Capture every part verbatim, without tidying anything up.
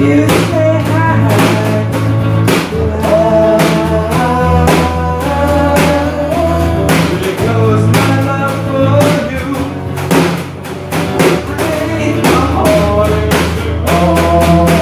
You say hi. Because my love for you break my heart into gold.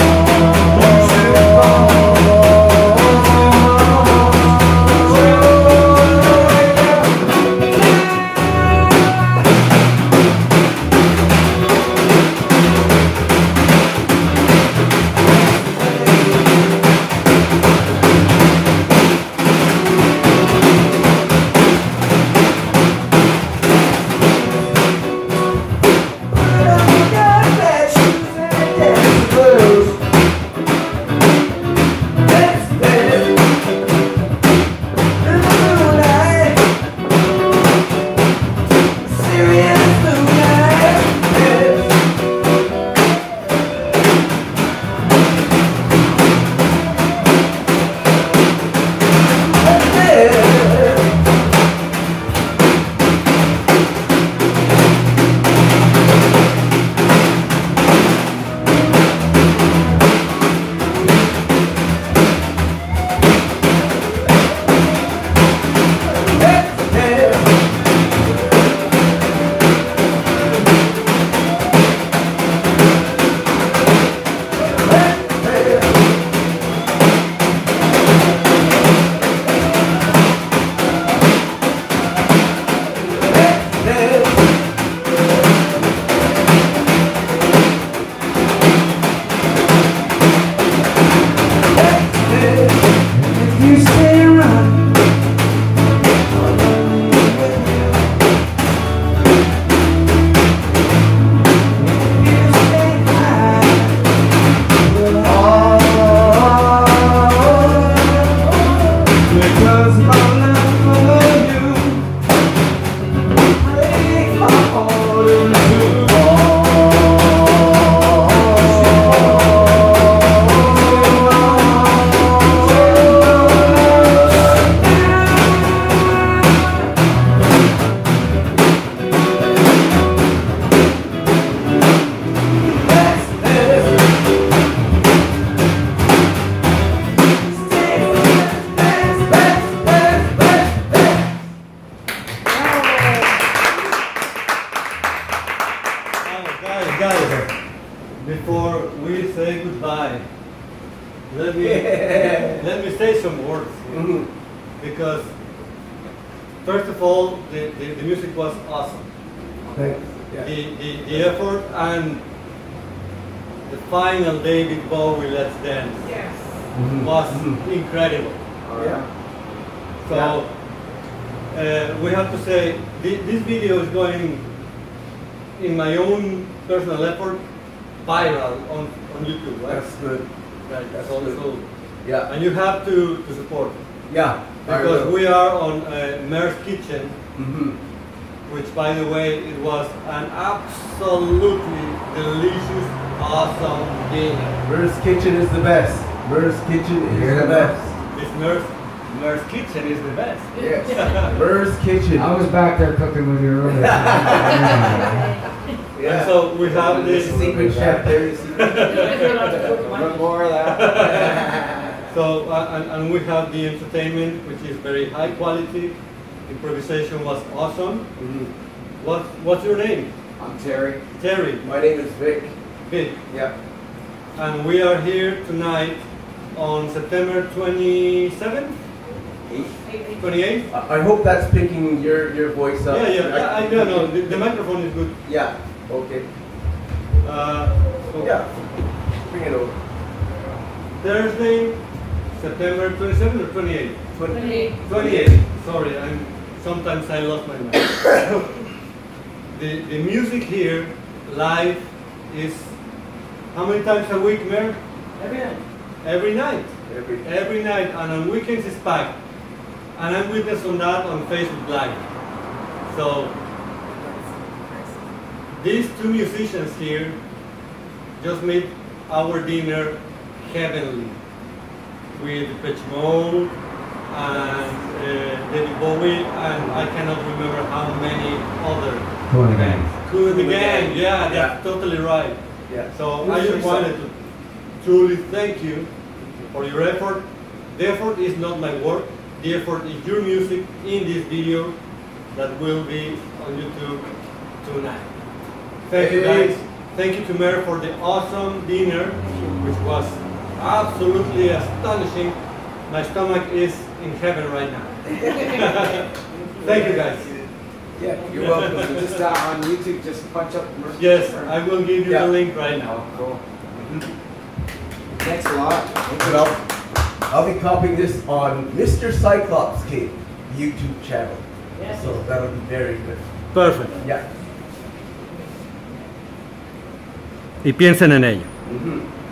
Before we say goodbye, let me let me say some words, mm-hmm. because first of all, the, the, the music was awesome. Thanks. Yeah. The, the the effort and the final David Bowie Let's Dance Yes. Mm-hmm. was Mm-hmm. incredible. Yeah. So uh, we have to say th this video is going, in my own personal effort, viral on, on YouTube, right? That's good. Right. That's so, good. so, Yeah. and you have to, to support, Yeah. because we are on uh, Mer's Kitchen, Mm-hmm. which, by the way, it was an absolutely delicious, awesome dinner. Mer's Kitchen is the best. Mer's Kitchen is Hear the that? best. This Mer's, Mer's Kitchen is the best. Yes. Mer's Kitchen. I was back there cooking with you earlier. Yeah. And so we have the this secret chef there. The secret. Want more of that? So, uh, and, and we have the entertainment, which is very high quality. Improvisation was awesome. Mm-hmm. What, what's your name? I'm Terry. Terry. My name is Vic. Vic. Yeah. And we are here tonight on September twenty-seventh? Eight. twenty-eighth? I I hope that's picking your your voice up. Yeah, yeah, I, I know, no, the, the microphone is good. Yeah. Okay. Uh, so Yeah. Bring it over. Thursday, September twenty-seventh or twenty-eighth? Twenty-eight. twenty-eighth. Sorry, I'm, sometimes I lost my mind. the, the music here, live, is how many times a week, Mer? Every night. Every night. Every. Every night, and on weekends it's packed. And I'm witness on that on Facebook Live. So, these two musicians here just made our dinner heavenly. With Pitch Mode and uh, David Bowie, and I cannot remember how many other Cool and the Gang. Cool and the Cool and the Gang, Gang. yeah, that's Yeah. totally right. Yeah. So Who's I your just son? wanted to. truly thank you for your effort. The effort is not my work. The effort is your music in this video that will be on YouTube tonight. Thank you guys. Thank you to Mary for the awesome dinner, which was absolutely astonishing. My stomach is in heaven right now. Thank you guys. Yeah, you're welcome. So just uh, on YouTube, just punch up. Mercy Yes, Firm. I will give you Yeah. the link right now. Oh, cool. Thanks a lot. Look it up. I'll be copying this on Mister Cyclops Kid YouTube channel. Yes. So that'll be very good. Perfect. Yeah. Y piensen en ello. Mhm.